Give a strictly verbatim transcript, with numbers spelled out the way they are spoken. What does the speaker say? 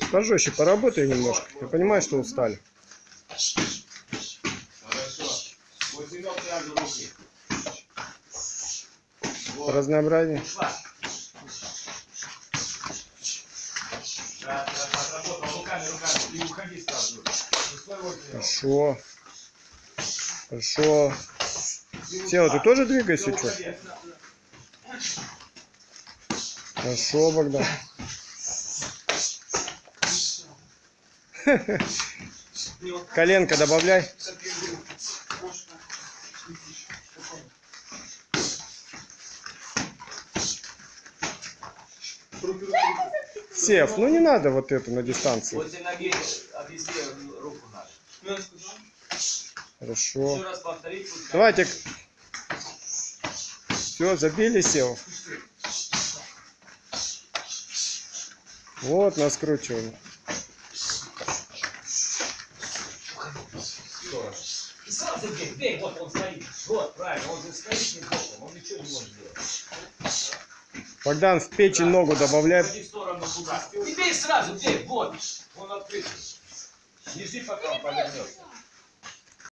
Пожестче поработай немножко. Я понимаю, что устали. Хорошо. Восемёк сразу руки. Вот. Разнообразие. Ушла. Да, да, отработал руками, руками. И уходи сразу. Стой возле него. Хорошо. Хорошо. Сева, ты тоже двигайся, что? Хорошо, Богдан. Коленка добавляй. Сев, ну не надо вот это на дистанции. Возле ноги обвести руку нашу. Хорошо. Еще раз повторить. Давайте. Все, забили, Сев. Вот, наскручиваем. И сразу бей, бей, вот он стоит. Вот, правильно, он же стоит не боком, он ничего не может сделать. Богдан, в печень ногу добавляй. Ходи в сторону туда. И бей сразу, бей, вот. Он открыт. Не жди, пока он повернется.